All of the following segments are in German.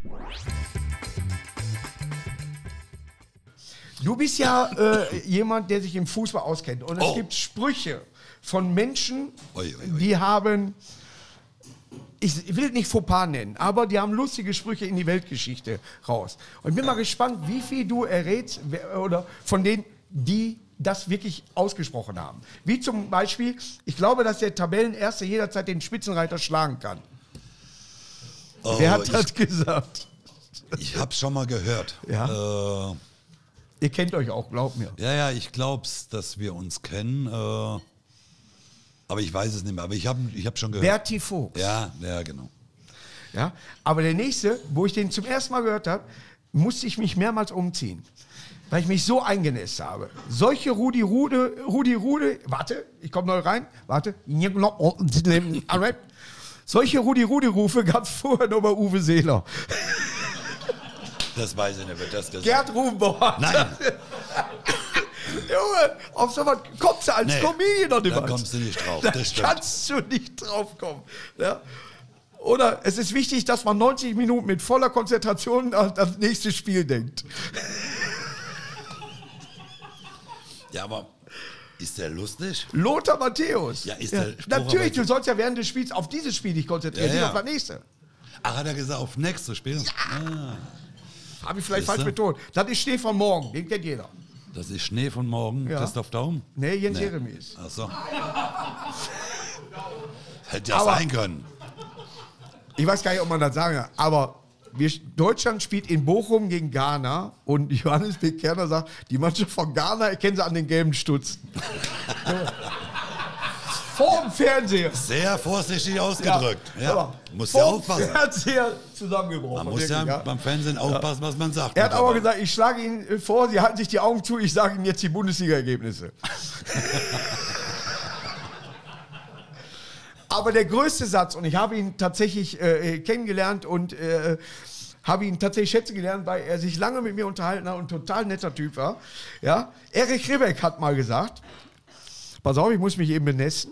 Du bist ja jemand, der sich im Fußball auskennt. Und es gibt Sprüche von Menschen, die haben, ich will nicht Fauxpas nennen, aber die haben lustige Sprüche in die Weltgeschichte raus. Und ich bin mal gespannt, wie viel du errätst oder von denen, die das wirklich ausgesprochen haben. Wie zum Beispiel, ich glaube, dass der Tabellenerste jederzeit den Spitzenreiter schlagen kann. Wer hat das gesagt? Ich hab's schon mal gehört. Ja. Ihr kennt euch auch, glaubt mir. Ja, ich glaub's, dass wir uns kennen. Aber ich weiß es nicht mehr. Aber ich hab schon gehört. Berti Fuchs. Ja, genau. Ja, aber der nächste, wo ich den zum ersten Mal gehört habe, musste ich mich mehrmals umziehen, weil ich mich so eingenässt habe. Solche Rudi Rude, warte, ich komme neu rein, warte. Solche Rudi-Rufe gab es vorher noch bei Uwe Seeler. Das weiß ich nicht, wer das gesagt hat. Gerd Rubenbauer. Nein. Junge, auf sowas kommst du als Comedian noch nicht. Da kommst du nicht drauf. Da kannst du nicht drauf kommen. Ja? Oder es ist wichtig, dass man 90 Minuten mit voller Konzentration an das nächste Spiel denkt. Ja, aber ist der lustig? Lothar Matthäus. Ja, ist der Spruch natürlich, aber du sollst ja während des Spiels auf dieses Spiel dich konzentrieren, nicht auf das nächste. Ach, hat er gesagt, auf nächstes Spiel? Ja. Habe ich vielleicht falsch betont. Das ist Schnee von morgen, den kennt jeder. Das ist Schnee von morgen, Christoph Daum? Nee, Jens Jeremies. Ach so. Hätte ja sein können. Ich weiß gar nicht, ob man das sagen kann, aber Deutschland spielt in Bochum gegen Ghana und Johannes B. Kerner sagt, die Mannschaft von Ghana erkennen sie an den gelben Stutzen. Vor dem Fernseher. Sehr vorsichtig ausgedrückt. Ja. Muss ja aufpassen. Fernseher zusammengebrochen. Man muss ja beim Fernsehen aufpassen, was man sagt. Er hat aber gesagt, ich schlage Ihnen vor, Sie halten sich die Augen zu, ich sage Ihnen jetzt die Bundesliga-Ergebnisse. Aber der größte Satz, und ich habe ihn tatsächlich kennengelernt und habe ihn tatsächlich schätzen gelernt, weil er sich lange mit mir unterhalten hat und ein total netter Typ war. Ja? Erich Ribbeck hat mal gesagt, pass auf, ich muss mich eben benessen.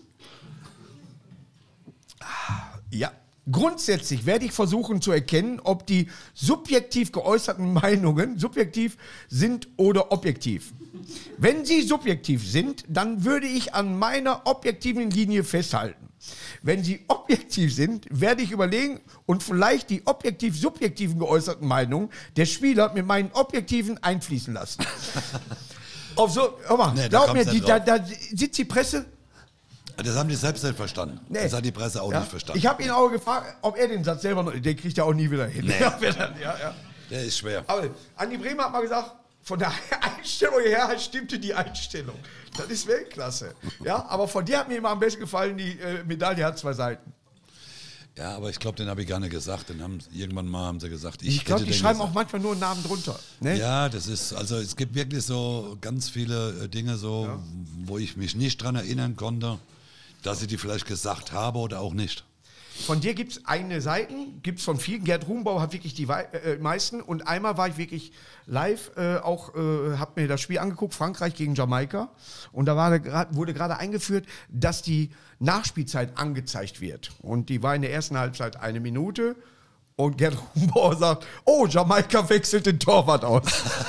Ja, grundsätzlich werde ich versuchen zu erkennen, ob die subjektiv geäußerten Meinungen subjektiv sind oder objektiv. Wenn sie subjektiv sind, dann würde ich an meiner objektiven Linie festhalten. Wenn sie objektiv sind, werde ich überlegen und vielleicht die objektiv-subjektiven geäußerten Meinungen der Spieler mit meinen objektiven einfließen lassen. Auf so, hör mal, glaub mir, da sitzt die Presse. Das haben die selbst nicht verstanden. Nee. Das hat die Presse auch nicht verstanden. Ich habe ihn auch gefragt, ob er den Satz selber noch, den kriegt er auch nie wieder hin. Nee. Ja. Der ist schwer. Aber Andi Bremer hat mal gesagt, von der Einstellung her stimmte die Einstellung. Das ist Weltklasse. Ja, aber von dir hat mir immer am besten gefallen, die Medaille hat 2 Seiten. Ja, aber ich glaube, den habe ich gar nicht gesagt. Irgendwann mal haben sie gesagt, ich glaube, die schreiben auch manchmal nur einen Namen drunter. Ne? Ja, das ist, also es gibt wirklich so ganz viele Dinge so, wo ich mich nicht dran erinnern konnte, dass ich die vielleicht gesagt habe oder auch nicht. Von dir gibt es eine Seite, gibt es von vielen. Gerd Rubenbauer hat wirklich die meisten. Und einmal war ich wirklich live, habe mir das Spiel angeguckt, Frankreich gegen Jamaika. Und da wurde gerade eingeführt, dass die Nachspielzeit angezeigt wird. Und die war in der ersten Halbzeit 1 Minute. Und Gerd Rubenbauer sagt, oh, Jamaika wechselt den Torwart aus.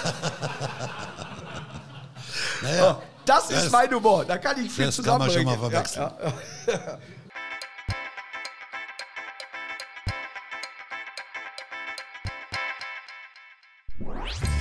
Naja, das ist mein Humor. Da kann ich viel zusammenbringen. Das kann man schon mal verwechseln. Ja. What?